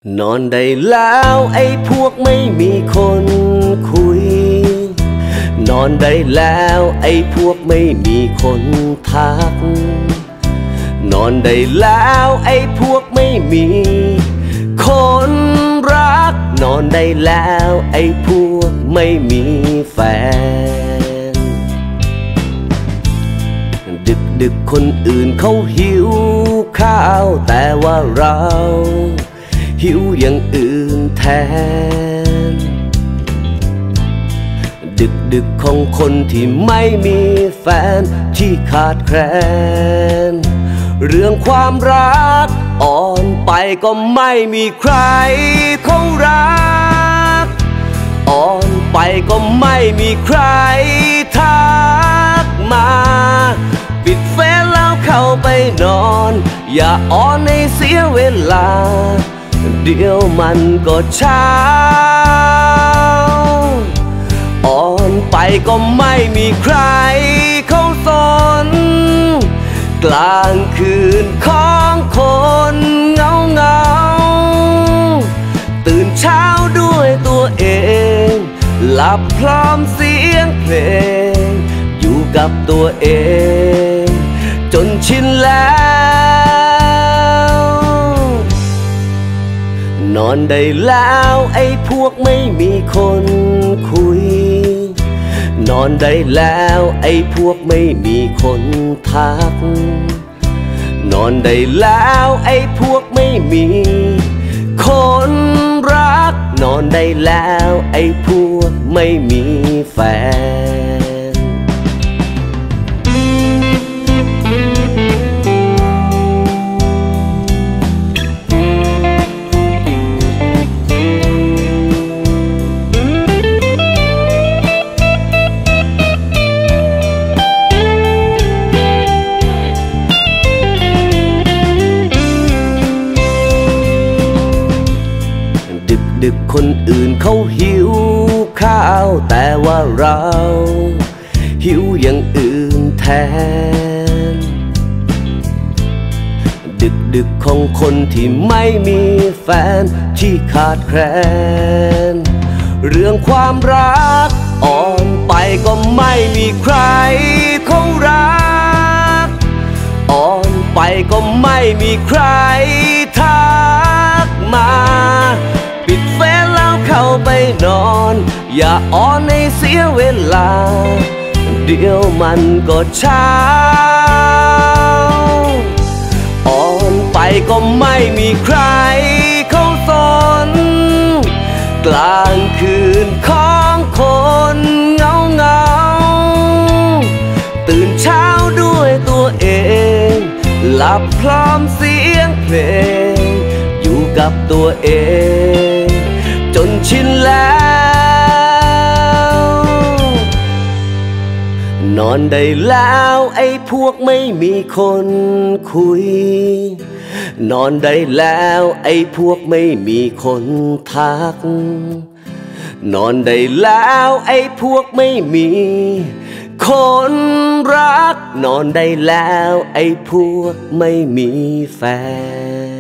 นอนได้แล้วไอ้พวกไม่มีคนคุยนอนได้แล้วไอ้พวกไม่มีคนทักนอนได้แล้วไอ้พวกไม่มีคนรักนอนได้แล้วไอ้พวกไม่มีแฟนดึกคนอื่นเขาหิวข้าวแต่ว่าเราหิวอย่างอื่นแทนดึกของคนที่ไม่มีแฟนที่ขาดแคลนเรื่องความรักอ่อนไปก็ไม่มีใครเขารักอ่อนไปก็ไม่มีใครทักมาปิดเฟซแล้วเข้าไปนอนอย่าอ่อนให้เสียเวลาเดี๋ยวมันก็เช้าอ่อนไปก็ไม่มีใครเขาสนกลางคืนของคนเงาตื่นเช้าด้วยตัวเองหลับพร้อมเสียงเพลงอยู่กับตัวเองจนชินแล้วนอนได้แล้วไอ้พวกไม่มีคนคุยนอนได้แล้วไอ้พวกไม่มีคนทักนอนได้แล้วไอ้พวกไม่มีคนรักนอนได้แล้วไอ้พวกไม่มีแฟนดึกคนอื่นเขาหิวข้าวแต่ว่าเราหิวอย่างอื่นแทนดึกของคนที่ไม่มีแฟนที่ขาดแคลนเรื่องความรักอ่อนไปก็ไม่มีใครเขารักอ่อนไปก็ไม่มีใครทักมาปิดเฟซแล้วเข้าไปนอนอย่าอ่อนให้เสียเวลาเดี๋ยวมันก็เช้าอ่อนไปก็ไม่มีใครเขาสนกลางคืนของคนเงาตื่นเช้าด้วยตัวเองหลับพร้อมเสียงเพลงอยู่กับตัวเองจนชินแล้วนอนได้แล้วไอ้พวกไม่มีคนคุยนอนได้แล้วไอ้พวกไม่มีคนทักนอนได้แล้วไอ้พวกไม่มีคนรักนอนได้แล้วไอ้พวกไม่มีแฟน